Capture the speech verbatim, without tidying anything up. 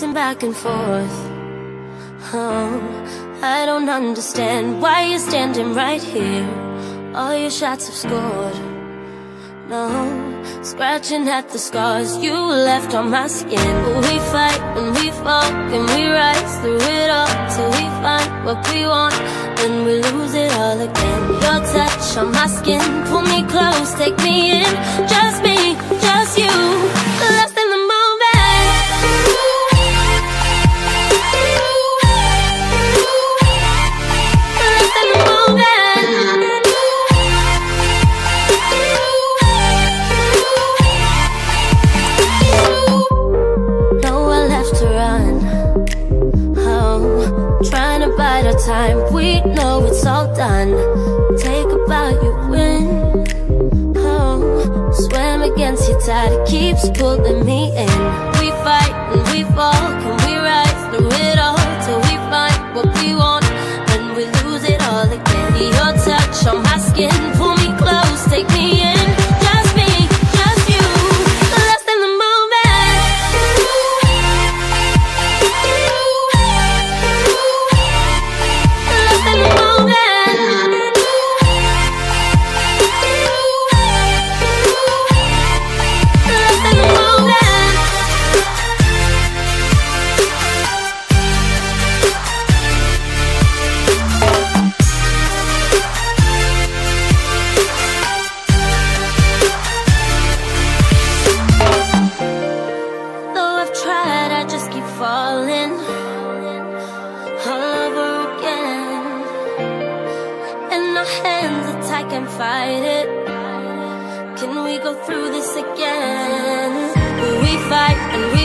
pacing back and forth. Oh, I don't understand why you're standing right here. All your shots have scored. No, scratching at the scars you left on my skin. We fight and we fall and we rise through it all till we find what we want, then we lose it all again. Your touch on my skin, pull me close, take me in. Just me, just you, lost in the moment. Lost in the moment. Nowhere left to run. Oh, trying to bide our time, we know it's all done. Take a bow, you win. Oh, swam against your tide, it keeps pulling me in. We fight and we fall, can we rise through it all till we find what we want, then we lose it all again. Your touch on my skin, pull me close, take me in. Just me, just you, lost in the moment. Lost in the moment. Lost in the moment. Though I've tried, I just keep falling all over again. And our hands are tight, can't fight it. Can we go through this again? We fight and we